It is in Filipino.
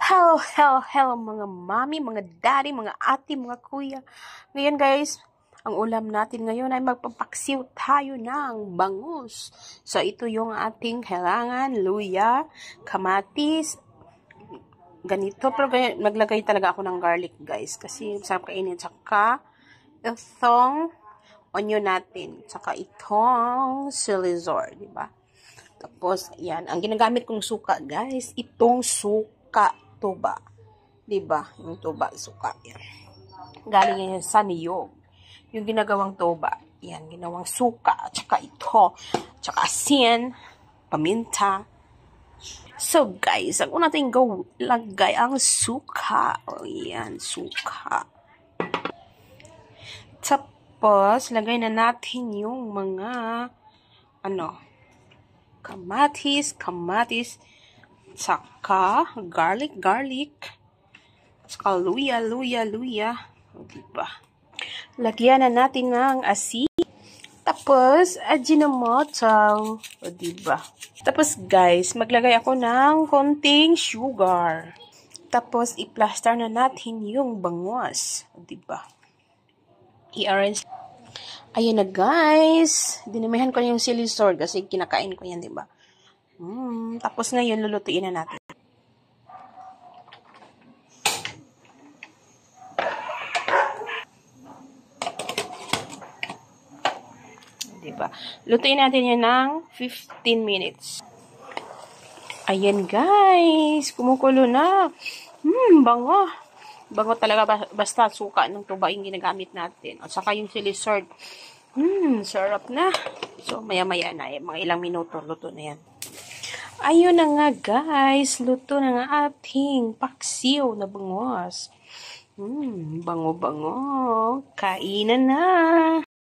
Hello, hello, hello mga mami, mga daddy, mga ate, mga kuya. Ngayon guys, ang ulam natin ngayon ay magpapaksiw tayo ng bangus. So ito yung ating kailangan, luya, kamatis, ganito. Pero maglagay talaga ako ng garlic guys kasi sarap kainin. Tsaka itong onion natin. Tsaka itong silizor, diba? Tapos, yan. Ang ginagamit kong suka, guys, itong suka tuba. Diba? Yung tuba, suka. Yan. Galing yan sa niyog. Yung ginagawang tuba. Yan, ginawang suka. Tsaka ito. Tsaka asin, paminta. So, guys, ang una natin lagay ang suka. O, yan, suka. Tapos, lagay na natin yung mga, kamatis, saka garlic, saka luya. O, diba? Lagyan na natin ng asin. Tapos, ajinomoto. O, diba? Tapos, guys, maglagay ako ng konting sugar. Tapos, i-plaster na natin yung bangus. O, diba? I-arrange. Ayan na guys. Dinamihan ko yung chili sword kasi kinakain ko yan, diba? Tapos ngayon, lulutuin na natin. Diba? Lutuin natin yan ng 15 minutes. Ayan guys. Kumukulo na. Bango. Bango talaga basta suka ng tuba yung ginagamit natin. At saka yung chili sword. Sarap na. So, maya-maya na. Mga ilang minuto, luto na yan. Ayun na nga, guys. Luto na nga ating paksiw na bangus. Bango-bango. Kainan na.